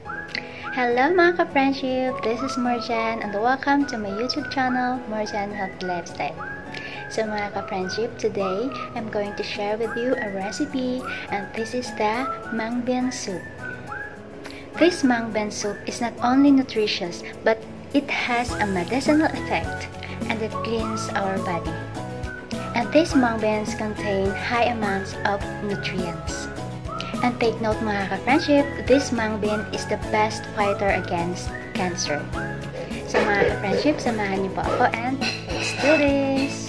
Hello mga ka-friendship! This is Mergen and welcome to my YouTube channel, Mergen Healthy Lifestyle. So mga ka-friendship, today I'm going to share with you a recipe, and this is the mung bean soup. This mung bean soup is not only nutritious, but it has a medicinal effect and it cleans our body. And these mung beans contain high amounts of nutrients. And take note mga ka-friendship, this mung bean is the best fighter against cancer. So mga ka-friendship, samahan niyo po ako and let's do this!